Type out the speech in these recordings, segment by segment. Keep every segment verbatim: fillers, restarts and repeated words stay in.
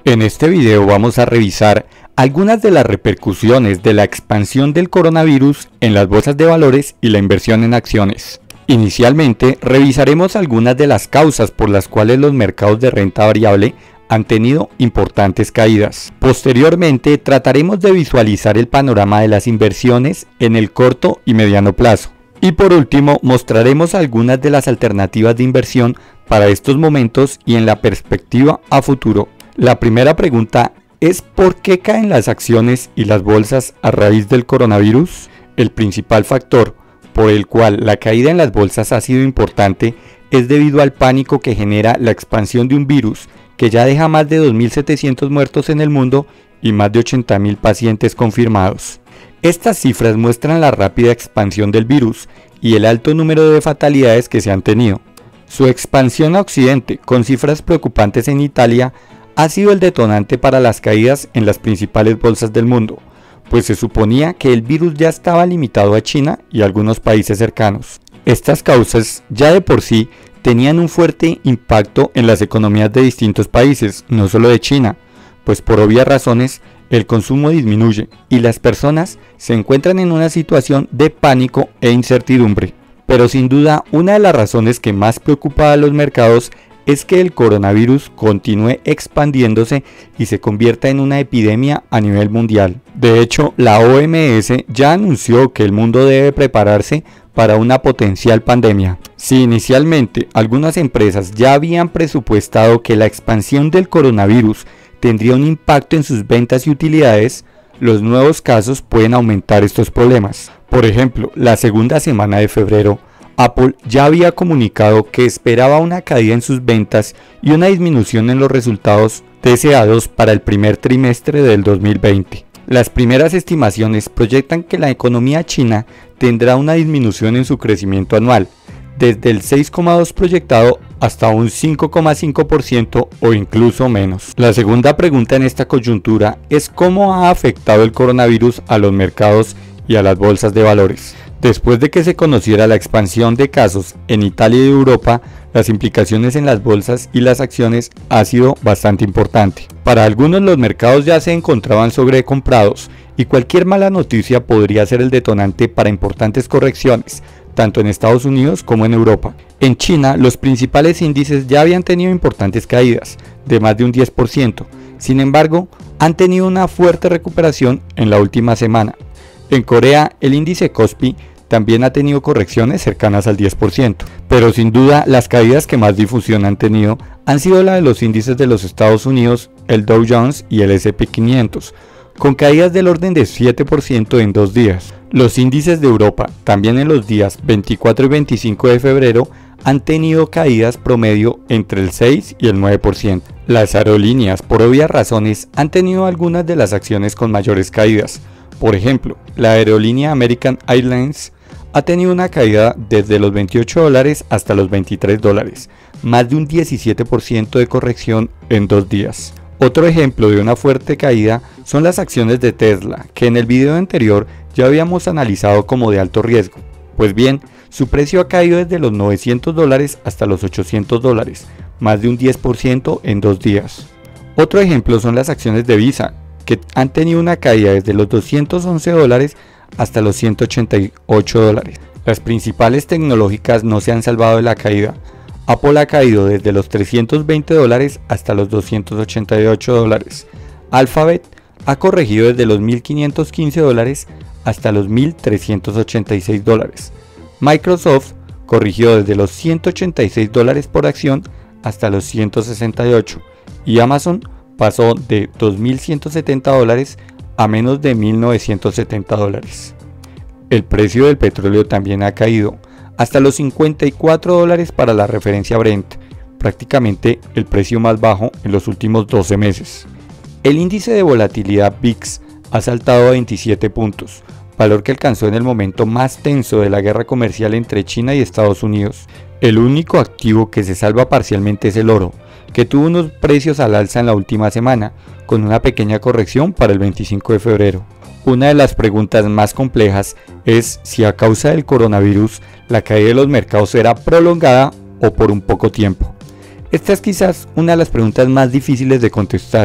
En este video vamos a revisar algunas de las repercusiones de la expansión del coronavirus en las bolsas de valores y la inversión en acciones. Inicialmente, revisaremos algunas de las causas por las cuales los mercados de renta variable han tenido importantes caídas. Posteriormente, trataremos de visualizar el panorama de las inversiones en el corto y mediano plazo. Y por último, mostraremos algunas de las alternativas de inversión para estos momentos y en la perspectiva a futuro. La primera pregunta es ¿por qué caen las acciones y las bolsas a raíz del coronavirus? El principal factor por el cual la caída en las bolsas ha sido importante es debido al pánico que genera la expansión de un virus que ya deja más de dos mil setecientos muertos en el mundo y más de ochenta mil pacientes confirmados. Estas cifras muestran la rápida expansión del virus y el alto número de fatalidades que se han tenido. Su expansión a Occidente, con cifras preocupantes en Italia, ha sido el detonante para las caídas en las principales bolsas del mundo, pues se suponía que el virus ya estaba limitado a China y algunos países cercanos. Estas causas ya de por sí tenían un fuerte impacto en las economías de distintos países, no solo de China, pues por obvias razones el consumo disminuye y las personas se encuentran en una situación de pánico e incertidumbre. Pero sin duda una de las razones que más preocupa a los mercados es que el coronavirus continúe expandiéndose y se convierta en una epidemia a nivel mundial. De hecho, la O M S ya anunció que el mundo debe prepararse para una potencial pandemia. Si inicialmente algunas empresas ya habían presupuestado que la expansión del coronavirus tendría un impacto en sus ventas y utilidades, los nuevos casos pueden aumentar estos problemas. Por ejemplo, la segunda semana de febrero, Apple ya había comunicado que esperaba una caída en sus ventas y una disminución en los resultados deseados para el primer trimestre del dos mil veinte. Las primeras estimaciones proyectan que la economía china tendrá una disminución en su crecimiento anual, desde el seis coma dos por ciento proyectado hasta un cinco coma cinco por ciento o incluso menos. La segunda pregunta en esta coyuntura es cómo ha afectado el coronavirus a los mercados y a las bolsas de valores. Después de que se conociera la expansión de casos en Italia y Europa, las implicaciones en las bolsas y las acciones ha sido bastante importante. Para algunos los mercados ya se encontraban sobrecomprados y cualquier mala noticia podría ser el detonante para importantes correcciones, tanto en Estados Unidos como en Europa. En China, los principales índices ya habían tenido importantes caídas, de más de un diez por ciento. Sin embargo, han tenido una fuerte recuperación en la última semana. En Corea, el índice Kospi también ha tenido correcciones cercanas al diez por ciento, pero sin duda las caídas que más difusión han tenido han sido la de los índices de los Estados Unidos, el Dow Jones y el ese and pe quinientos, con caídas del orden de siete por ciento en dos días. Los índices de Europa, también en los días veinticuatro y veinticinco de febrero, han tenido caídas promedio entre el seis y el nueve por ciento. Las aerolíneas, por obvias razones, han tenido algunas de las acciones con mayores caídas. Por ejemplo, la aerolínea American Airlines ha tenido una caída desde los veintiocho dólares hasta los veintitrés dólares, más de un diecisiete por ciento de corrección en dos días. Otro ejemplo de una fuerte caída son las acciones de Tesla, que en el video anterior ya habíamos analizado como de alto riesgo. Pues bien, su precio ha caído desde los novecientos dólares hasta los ochocientos dólares, más de un diez por ciento en dos días. Otro ejemplo son las acciones de Visa, que han tenido una caída desde los doscientos once dólares hasta los ciento ochenta y ocho dólares. Las principales tecnológicas no se han salvado de la caída. Apple ha caído desde los trescientos veinte dólares hasta los doscientos ochenta y ocho dólares. Alphabet ha corregido desde los mil quinientos quince dólares hasta los mil trescientos ochenta y seis dólares. Microsoft corrigió desde los ciento ochenta y seis dólares por acción hasta los ciento sesenta y ocho y Amazon pasó de dos mil ciento setenta dólares a menos de mil novecientos setenta dólares. El precio del petróleo también ha caído hasta los cincuenta y cuatro dólares para la referencia Brent, prácticamente el precio más bajo en los últimos doce meses. El índice de volatilidad V I X ha saltado a veintisiete puntos, valor que alcanzó en el momento más tenso de la guerra comercial entre China y Estados Unidos. El único activo que se salva parcialmente es el oro, que tuvo unos precios al alza en la última semana, con una pequeña corrección para el veinticinco de febrero. Una de las preguntas más complejas es si a causa del coronavirus la caída de los mercados será prolongada o por un poco tiempo. Esta es quizás una de las preguntas más difíciles de contestar,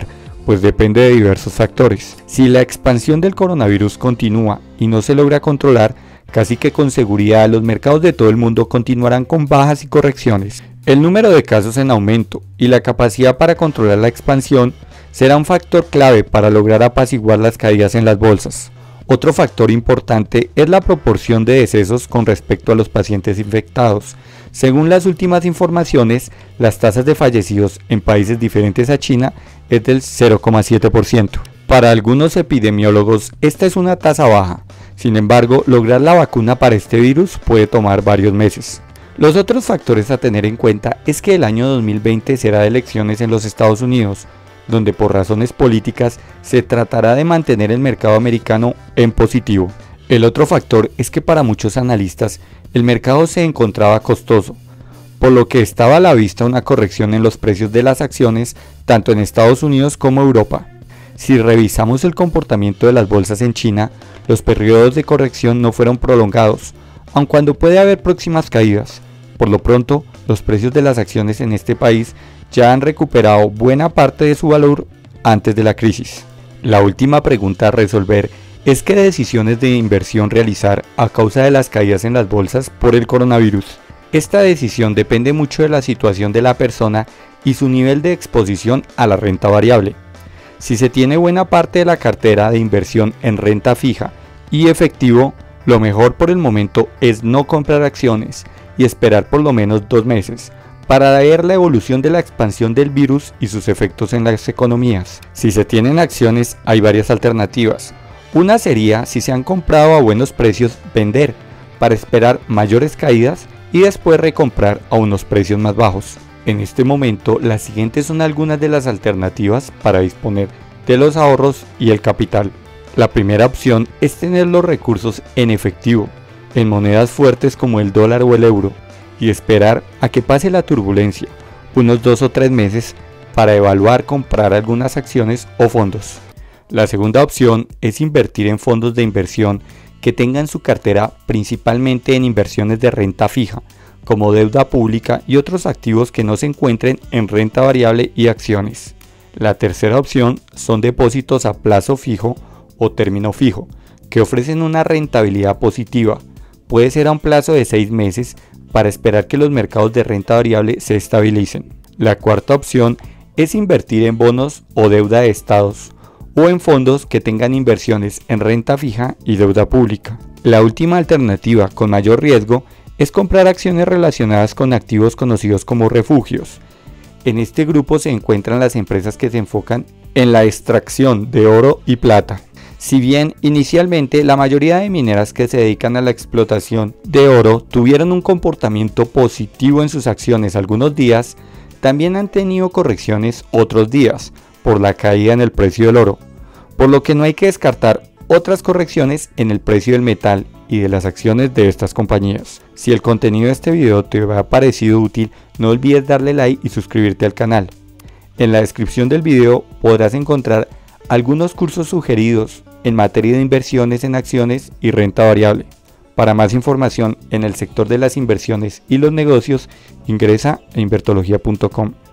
pues depende de diversos factores. Si la expansión del coronavirus continúa y no se logra controlar, casi que con seguridad los mercados de todo el mundo continuarán con bajas y correcciones. El número de casos en aumento y la capacidad para controlar la expansión será un factor clave para lograr apaciguar las caídas en las bolsas. Otro factor importante es la proporción de decesos con respecto a los pacientes infectados. Según las últimas informaciones, las tasas de fallecidos en países diferentes a China es del cero coma siete por ciento. Para algunos epidemiólogos, esta es una tasa baja. Sin embargo, lograr la vacuna para este virus puede tomar varios meses. Los otros factores a tener en cuenta es que el año dos mil veinte será de elecciones en los Estados Unidos, donde por razones políticas se tratará de mantener el mercado americano en positivo. El otro factor es que para muchos analistas el mercado se encontraba costoso, por lo que estaba a la vista una corrección en los precios de las acciones tanto en Estados Unidos como Europa. Si revisamos el comportamiento de las bolsas en China, los periodos de corrección no fueron prolongados, aun cuando puede haber próximas caídas. Por lo pronto, los precios de las acciones en este país ya han recuperado buena parte de su valor antes de la crisis. La última pregunta a resolver es qué decisiones de inversión realizar a causa de las caídas en las bolsas por el coronavirus. Esta decisión depende mucho de la situación de la persona y su nivel de exposición a la renta variable. Si se tiene buena parte de la cartera de inversión en renta fija y efectivo, lo mejor por el momento es no comprar acciones y esperar por lo menos dos meses para ver la evolución de la expansión del virus y sus efectos en las economías. Si se tienen acciones, hay varias alternativas. Una sería, si se han comprado a buenos precios, vender para esperar mayores caídas y después recomprar a unos precios más bajos. En este momento, las siguientes son algunas de las alternativas para disponer de los ahorros y el capital. La primera opción es tener los recursos en efectivo, en monedas fuertes como el dólar o el euro, y esperar a que pase la turbulencia, unos dos o tres meses, para evaluar comprar algunas acciones o fondos. La segunda opción es invertir en fondos de inversión que tengan su cartera principalmente en inversiones de renta fija, como deuda pública y otros activos que no se encuentren en renta variable y acciones. La tercera opción son depósitos a plazo fijo o término fijo, que ofrecen una rentabilidad positiva. Puede ser a un plazo de seis meses para esperar que los mercados de renta variable se estabilicen. La cuarta opción es invertir en bonos o deuda de estados, o en fondos que tengan inversiones en renta fija y deuda pública. La última alternativa con mayor riesgo es comprar acciones relacionadas con activos conocidos como refugios. En este grupo se encuentran las empresas que se enfocan en la extracción de oro y plata. Si bien inicialmente la mayoría de mineras que se dedican a la explotación de oro tuvieron un comportamiento positivo en sus acciones algunos días, también han tenido correcciones otros días por la caída en el precio del oro, por lo que no hay que descartar otras correcciones en el precio del metal y de las acciones de estas compañías. Si el contenido de este video te ha parecido útil, no olvides darle like y suscribirte al canal. En la descripción del video podrás encontrar algunos cursos sugeridos en materia de inversiones en acciones y renta variable. Para más información en el sector de las inversiones y los negocios, ingresa a invertología punto com.